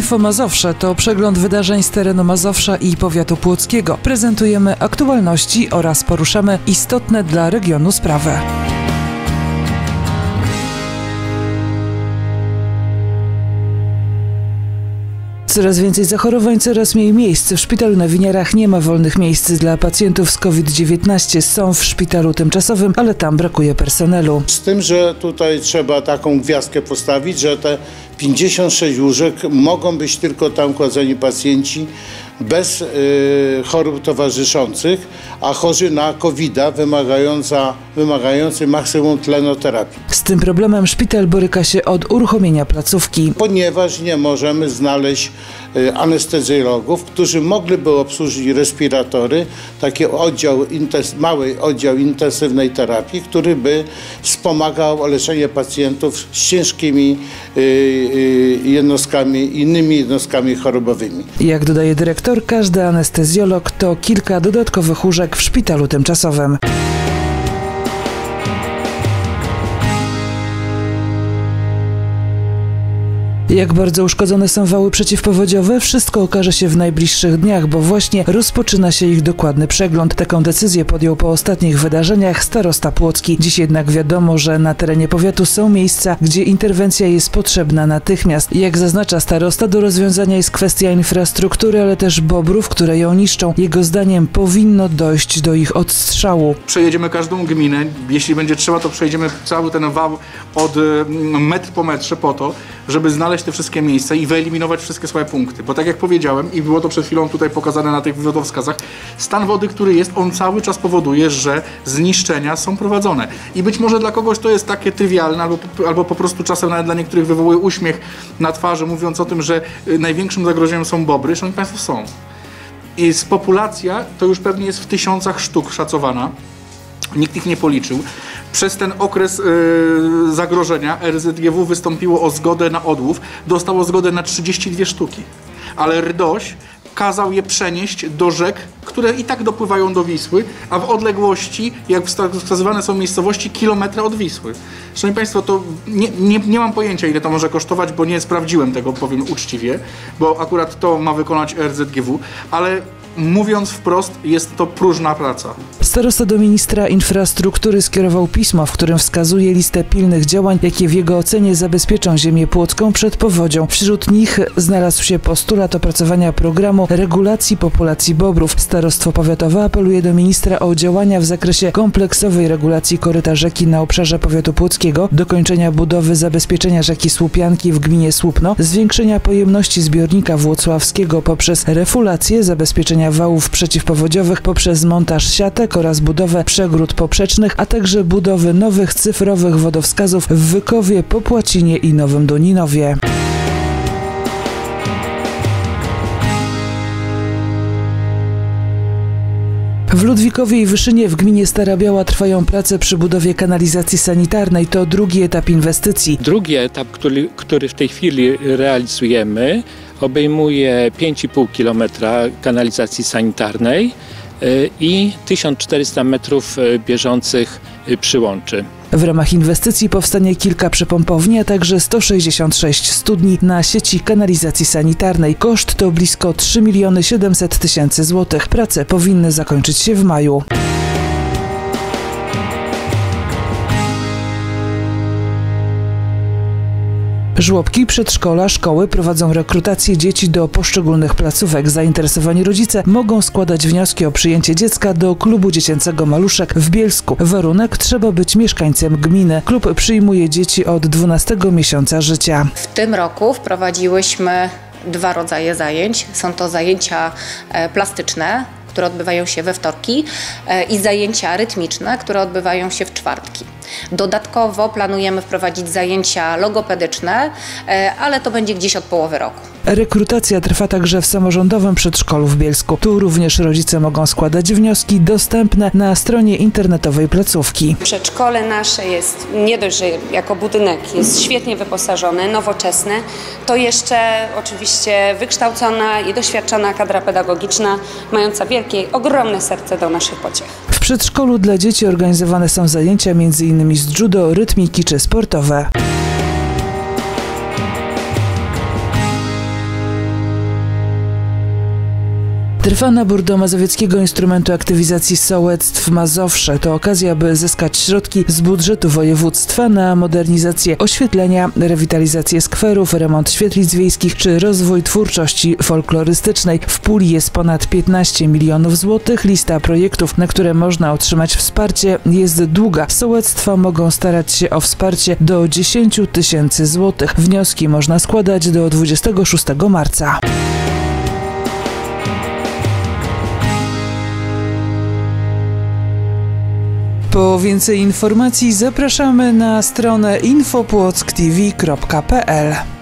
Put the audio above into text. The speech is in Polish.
Info Mazowsze to przegląd wydarzeń z terenu Mazowsza i powiatu płockiego. Prezentujemy aktualności oraz poruszamy istotne dla regionu sprawy. Coraz więcej zachorowań, coraz mniej miejsc. W szpitalu na Winiarach nie ma wolnych miejsc dla pacjentów z COVID-19. Są w szpitalu tymczasowym, ale tam brakuje personelu. Z tym, że tutaj trzeba taką gwiazdkę postawić, że te 56 łóżek mogą być tylko tam kładzeni pacjenci bez chorób towarzyszących, a chorzy na COVID-a wymagający maksimum tlenoterapii. Z tym problemem szpital boryka się od uruchomienia placówki. Ponieważ nie możemy znaleźć anestezjologów, którzy mogliby obsłużyć respiratory, taki mały oddział intensywnej terapii, który by wspomagał leczenie pacjentów z ciężkimi innymi jednostkami chorobowymi. Jak dodaje dyrektor, każdy anestezjolog to kilka dodatkowych łóżek w szpitalu tymczasowym. Jak bardzo uszkodzone są wały przeciwpowodziowe, wszystko okaże się w najbliższych dniach, bo właśnie rozpoczyna się ich dokładny przegląd. Taką decyzję podjął po ostatnich wydarzeniach starosta płocki. Dziś jednak wiadomo, że na terenie powiatu są miejsca, gdzie interwencja jest potrzebna natychmiast. Jak zaznacza starosta, do rozwiązania jest kwestia infrastruktury, ale też bobrów, które ją niszczą. Jego zdaniem powinno dojść do ich odstrzału. Przejedziemy każdą gminę, jeśli będzie trzeba, to przejdziemy cały ten wał od metr po metrze po to, żeby znaleźć te wszystkie miejsca i wyeliminować wszystkie słabe punkty. Bo tak jak powiedziałem i było to przed chwilą tutaj pokazane na tych wodowskazach, stan wody, który jest, on cały czas powoduje, że zniszczenia są prowadzone. I być może dla kogoś to jest takie trywialne, albo po prostu czasem nawet dla niektórych wywołuje uśmiech na twarzy, mówiąc o tym, że największym zagrożeniem są bobry. Szanowni Państwo, są. I populacja to już pewnie jest w tysiącach sztuk szacowana. Nikt ich nie policzył. Przez ten okres zagrożenia RZGW wystąpiło o zgodę na odłów. Dostało zgodę na 32 sztuki. Ale RDOŚ kazał je przenieść do rzek, które i tak dopływają do Wisły, a w odległości, jak wskazywane są miejscowości, kilometra od Wisły. Szanowni Państwo, to nie mam pojęcia, ile to może kosztować, bo nie sprawdziłem tego, powiem uczciwie, bo akurat to ma wykonać RZGW, ale mówiąc wprost, jest to próżna praca. Starosta do ministra infrastruktury skierował pismo, w którym wskazuje listę pilnych działań, jakie w jego ocenie zabezpieczą ziemię płocką przed powodzią. Wśród nich znalazł się postulat opracowania programu regulacji populacji bobrów. Starostwo powiatowe apeluje do ministra o działania w zakresie kompleksowej regulacji koryta rzeki na obszarze powiatu płockiego, dokończenia budowy zabezpieczenia rzeki Słupianki w gminie Słupno, zwiększenia pojemności zbiornika włocławskiego poprzez refulację, zabezpieczenia wałów przeciwpowodziowych poprzez montaż siatek oraz budowę przegród poprzecznych, a także budowy nowych cyfrowych wodowskazów w Wykowie, Popłacinie i Nowym Doninowie. W Ludwikowie i Wyszynie w gminie Stara Biała trwają prace przy budowie kanalizacji sanitarnej. To drugi etap inwestycji. Drugi etap, który w tej chwili realizujemy, obejmuje 5,5 km kanalizacji sanitarnej i 1400 metrów bieżących przyłączy. W ramach inwestycji powstanie kilka przypompowni, a także 166 studni na sieci kanalizacji sanitarnej. Koszt to blisko 3 700 000 złotych. Prace powinny zakończyć się w maju. Żłobki, przedszkola, szkoły prowadzą rekrutację dzieci do poszczególnych placówek. Zainteresowani rodzice mogą składać wnioski o przyjęcie dziecka do klubu dziecięcego Maluszek w Bielsku. Warunek: trzeba być mieszkańcem gminy. Klub przyjmuje dzieci od 12 miesiąca życia. W tym roku wprowadziłyśmy 2 rodzaje zajęć. Są to zajęcia plastyczne, które odbywają się we wtorki, i zajęcia rytmiczne, które odbywają się w czwartki. Dodatkowo planujemy wprowadzić zajęcia logopedyczne, ale to będzie gdzieś od połowy roku. Rekrutacja trwa także w samorządowym przedszkolu w Bielsku. Tu również rodzice mogą składać wnioski dostępne na stronie internetowej placówki. Przedszkole nasze jest nie dość, że jako budynek jest świetnie wyposażone, nowoczesne, to jeszcze oczywiście wykształcona i doświadczona kadra pedagogiczna, mająca wielkie, ogromne serce do naszych pociech. W przedszkolu dla dzieci organizowane są zajęcia m.in. z judo, rytmiki czy sportowe. Trwa nabór do Mazowieckiego Instrumentu Aktywizacji Sołectw Mazowsze. To okazja, by zyskać środki z budżetu województwa na modernizację oświetlenia, rewitalizację skwerów, remont świetlic wiejskich czy rozwój twórczości folklorystycznej. W puli jest ponad 15 milionów złotych. Lista projektów, na które można otrzymać wsparcie, jest długa. Sołectwa mogą starać się o wsparcie do 10 000 złotych. Wnioski można składać do 26 marca. Po więcej informacji zapraszamy na stronę infopłocktv.pl.